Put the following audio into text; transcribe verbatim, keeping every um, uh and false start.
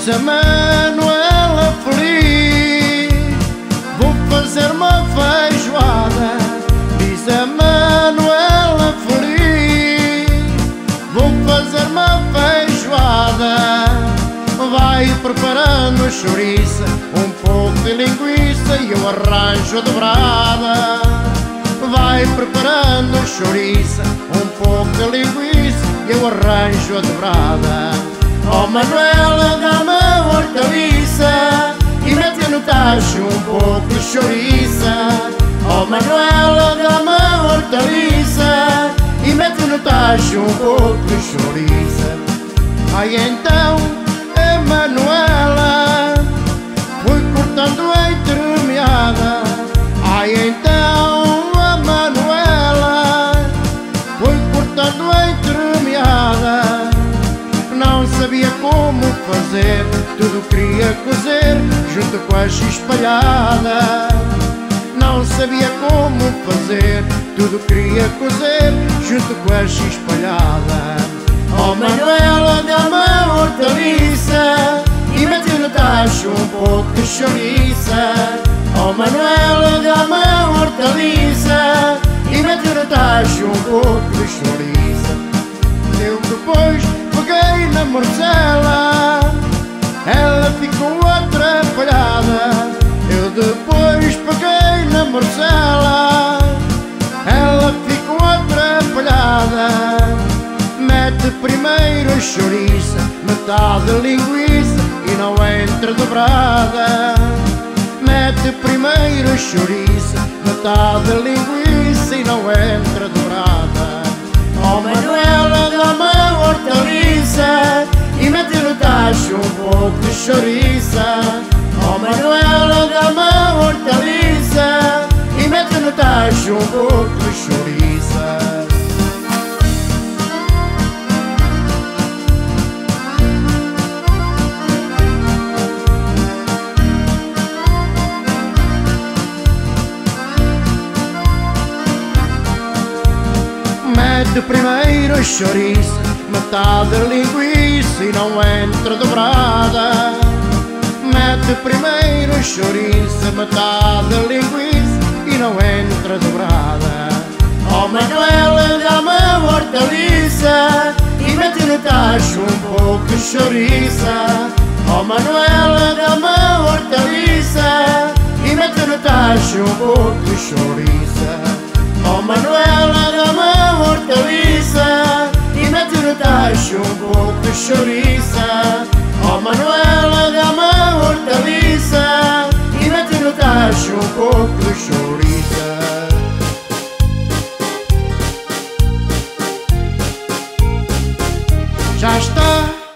a Manuela feliz, vou fazer uma feijoada. Diz a Manuela feliz, vou fazer uma feijoada. Vai preparando chouriça, um pouco de linguiça e eu arranjo a dobrada. Vai preparando chouriça, um pouco de linguiça e eu arranjo a dobrada. Oh Manuela, dá-me a hortaliça e mete no tacho um pouco de chouriça. Oh Manuela, dá-me a hortaliça e mete no tacho um pouco de chouriça. Aí então a Manuela foi cortando entre meada. Aí então a Manuela foi cortando entre meada. Não sabia como fazer, tudo queria cozer junto com a espalhada. Não sabia como fazer, tudo queria cozer junto com a espalhada. Oh Manuela, dá-me a hortaliça e mete no tacho um pouco de chouriça. Oh Manuela, dá-me a hortaliça e mete no tacho um pouco de chouriça. Eu depois peguei na morcela, ela ficou atrapalhada. Eu depois peguei na morcela, ela ficou atrapalhada. Mete primeiro a chouriça, metade linguiça e não entra dobrada. Mete primeiro a chouriça, metade linguiça e não entra dobrada. Oh Manuela, dá-me a hortaliça e mete no tacho um pouco de chouriça. Oh Manuela, dá-me a hortaliça e mete no tacho um pouco de chouriça. Mete primeiro a chouriça, metade linguiça e não entra dobrada. Mete primeiro a chouriça, metade linguiça e não entra dobrada. Oh Manuela, dá-me a hortaliça e mete no tacho um pouco de chouriça. Oh Manuela, dá-me a hortaliça e mete no tacho um pouco de chouriça. Oh Manuela, dá-me a hortaliça e mete no tacho um pouco de chouriça. Oh Manuela, dá-me a hortaliça e mete no tacho um pouco de chouriça. Já está